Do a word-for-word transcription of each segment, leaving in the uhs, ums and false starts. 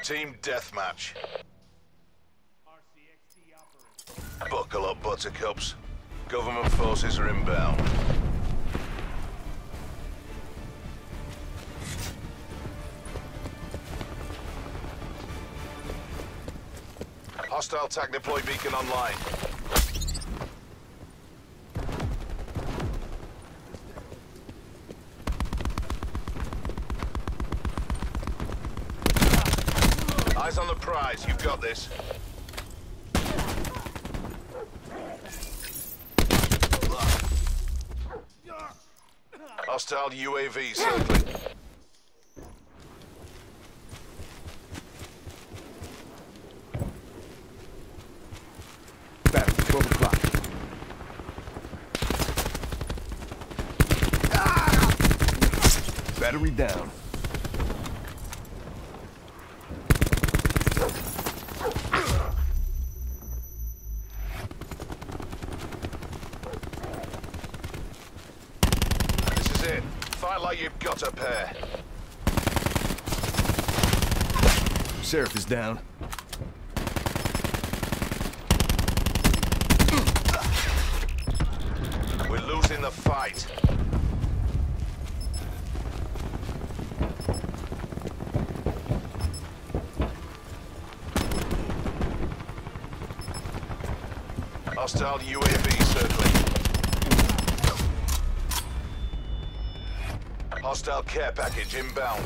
Team deathmatch. Buckle up, buttercups. Government forces are inbound. Hostile TAC deploy beacon online. Eyes on the prize, you've got this. Hostile U A V circling. Battery, twelve o'clock. Battery down. Fight like you've got a pair. Sheriff is down. We're losing the fight. Hostile U A V circling. Hostile care package inbound.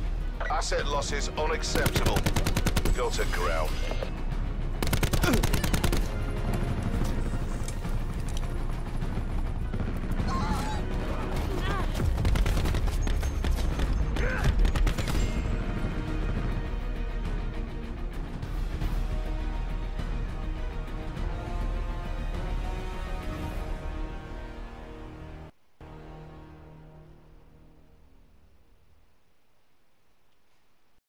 Asset losses unacceptable. Go to ground.